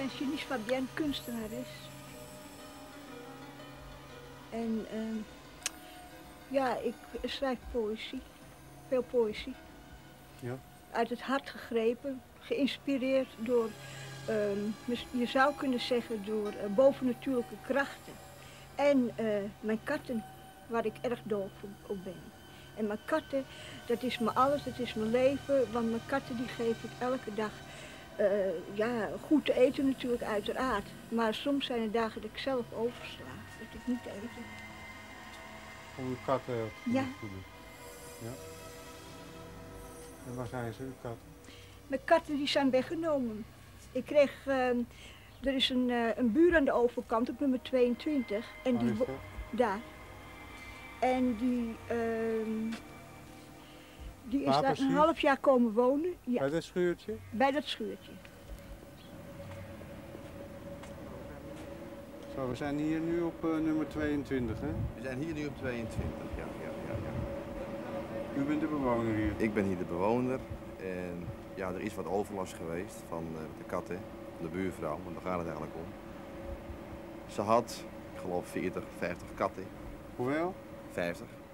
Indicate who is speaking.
Speaker 1: ben Janice Fabienne, kunstenares. En ja, ik schrijf poëzie. Veel poëzie.
Speaker 2: Ja.
Speaker 1: Uit het hart gegrepen, geïnspireerd door, je zou kunnen zeggen, door bovennatuurlijke krachten. En mijn katten, waar ik erg dol op ben. En mijn katten, dat is mijn alles, dat is mijn leven, want mijn katten die geef ik elke dag ja, goed te eten natuurlijk, uiteraard. Maar soms zijn er dagen dat ik zelf oversla, dat ik niet eten.
Speaker 2: Om uw katten te
Speaker 1: Ja.
Speaker 2: voeden. Ja. En waar zijn ze, uw katten?
Speaker 1: Mijn katten die zijn weggenomen. Ik kreeg, er is een buur aan de overkant op nummer 22. En
Speaker 2: Waar is dat?
Speaker 1: daar. En die is daar een half jaar komen wonen. Ja.
Speaker 2: Bij dat schuurtje?
Speaker 1: Bij dat schuurtje.
Speaker 2: Zo, we zijn hier nu op nummer 22, hè?
Speaker 3: We zijn hier nu op 22, ja.
Speaker 2: U bent de bewoner hier?
Speaker 3: Ik ben hier de bewoner en ja, er is wat overlast geweest van de katten, van de buurvrouw, want daar gaat het eigenlijk om. Ze had, ik geloof 40, 50 katten.
Speaker 2: Hoewel?
Speaker 3: 50.